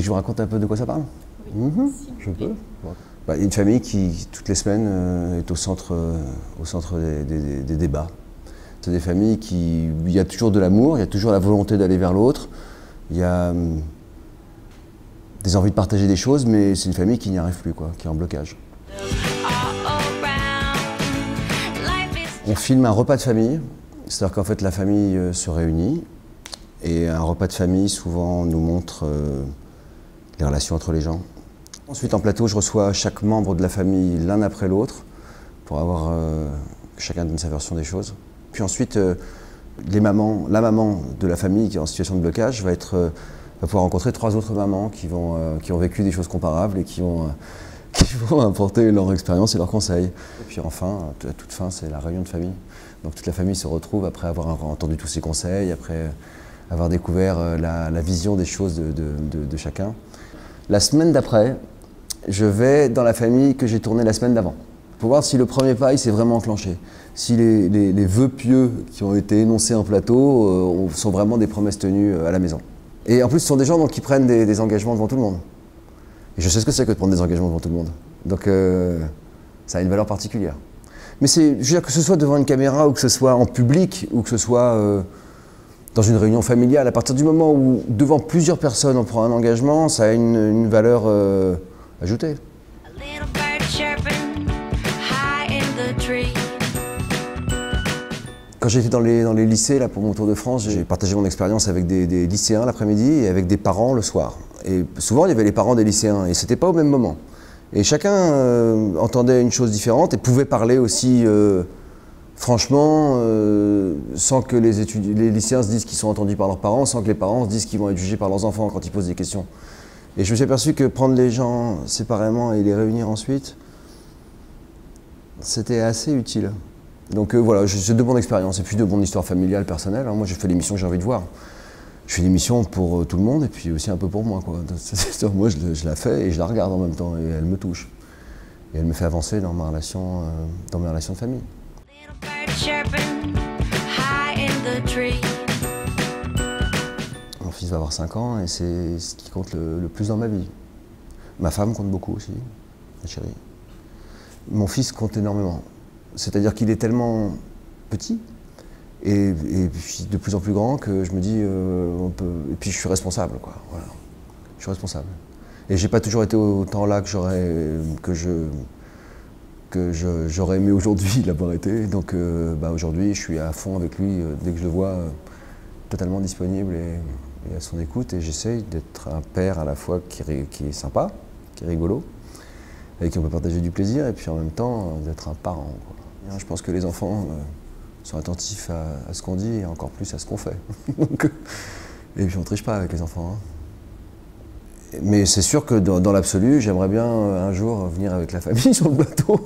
que je vous raconte un peu de quoi ça parle? Oui, Je peux. Il y a une famille qui, toutes les semaines, est au centre des débats. C'est des familles qui... Il y a toujours de l'amour, il y a toujours la volonté d'aller vers l'autre, il y a des envies de partager des choses, mais c'est une famille qui n'y arrive plus, quoi, qui est en blocage. On filme un repas de famille, c'est-à-dire qu'en fait la famille se réunit, et un repas de famille souvent nous montre les relations entre les gens. Ensuite en plateau, je reçois chaque membre de la famille l'un après l'autre, pour avoir que chacun donne sa version des choses. Puis ensuite, la maman de la famille qui est en situation de blocage va pouvoir rencontrer 3 autres mamans qui ont vécu des choses comparables et qui vont apporter leur expérience et leurs conseils. Et puis enfin, à toute fin, c'est la réunion de famille. Donc toute la famille se retrouve après avoir entendu tous ces conseils, après avoir découvert la vision des choses de chacun. La semaine d'après, je vais dans la famille que j'ai tournée la semaine d'avant, pour voir si le premier pas s'est vraiment enclenché, si les vœux pieux qui ont été énoncés en plateau sont vraiment des promesses tenues à la maison. Et en plus, ce sont des gens donc, qui prennent des engagements devant tout le monde. Et je sais ce que c'est que de prendre des engagements devant tout le monde. Donc ça a une valeur particulière. Mais je veux dire, que ce soit devant une caméra, ou que ce soit en public, ou que ce soit dans une réunion familiale, à partir du moment où devant plusieurs personnes on prend un engagement, ça a une valeur ajoutée. Quand j'étais dans les lycées là, pour mon tour de France, j'ai partagé mon expérience avec des lycéens l'après-midi et avec des parents le soir. Et souvent, il y avait les parents des lycéens et c'était pas au même moment. Et chacun entendait une chose différente et pouvait parler aussi franchement, sans que les lycéens se disent qu'ils sont entendus par leurs parents, sans que les parents se disent qu'ils vont être jugés par leurs enfants quand ils posent des questions. Et je me suis aperçu que prendre les gens séparément et les réunir ensuite, c'était assez utile. Donc voilà, c'est de mon expérience et puis de mon histoire familiale, personnelle. Moi, je fais l'émission que j'ai envie de voir. Je fais l'émission pour tout le monde et puis aussi un peu pour moi, quoi. Moi, je la fais et je la regarde en même temps et elle me touche. Et elle me fait avancer dans mes relations de famille. Mon fils va avoir 5 ans et c'est ce qui compte le plus dans ma vie. Ma femme compte beaucoup aussi, ma chérie. Mon fils compte énormément. C'est-à-dire qu'il est tellement petit et puis de plus en plus grand que je me dis, et puis je suis responsable, quoi. Voilà. Je suis responsable. Et j'ai pas toujours été autant là que j'aurais aimé aujourd'hui l'avoir été. Donc aujourd'hui, je suis à fond avec lui dès que je le vois, totalement disponible et à son écoute. Et j'essaye d'être un père à la fois qui est sympa, qui est rigolo, avec qui on peut partager du plaisir, et puis en même temps d'être un parent, quoi. Je pense que les enfants sont attentifs à ce qu'on dit et encore plus à ce qu'on fait. Et puis on ne triche pas avec les enfants. Hein. Mais c'est sûr que dans l'absolu, j'aimerais bien un jour venir avec la famille sur le plateau.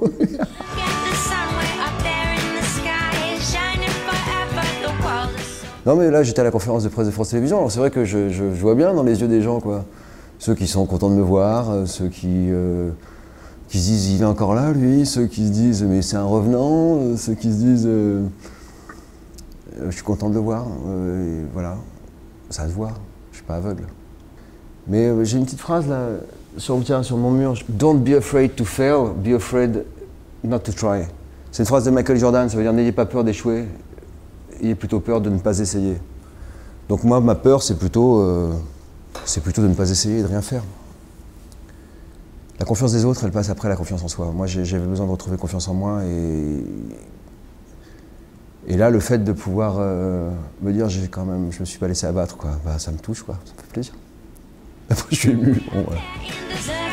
Non mais là j'étais à la conférence de presse de France Télévisions, c'est vrai que je vois bien dans les yeux des gens, quoi. Ceux qui sont contents de me voir, ceux qui se disent il est encore là lui, ceux qui se disent mais c'est un revenant, ceux qui se disent je suis content de le voir, et voilà, ça se voit, je suis pas aveugle. Mais j'ai une petite phrase là sur mon mur, don't be afraid to fail, be afraid not to try. C'est une phrase de Michael Jordan, ça veut dire n'ayez pas peur d'échouer, ayez plutôt peur de ne pas essayer. Donc moi ma peur c'est plutôt de ne pas essayer et de rien faire. La confiance des autres, elle passe après la confiance en soi. Moi, j'avais besoin de retrouver confiance en moi et là, le fait de pouvoir me dire, je me suis pas laissé abattre, quoi. Ça me touche, quoi. Ça me fait plaisir. Après, je suis ému. Bon, voilà.